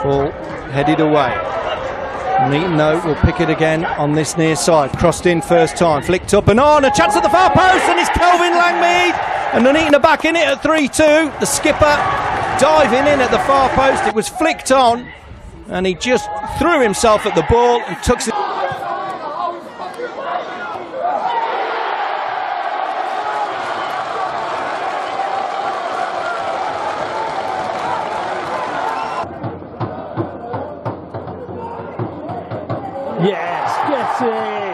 Ball headed away. Nuneaton though will pick it again on this near side. Crossed in first time, flicked up and on. A chance at the far post, and it's Kelvin Langmead. And Nuneaton are back in it at 3-2. The skipper diving in at the far post. It was flicked on, and he just threw himself at the ball and took it. Yes, gets it!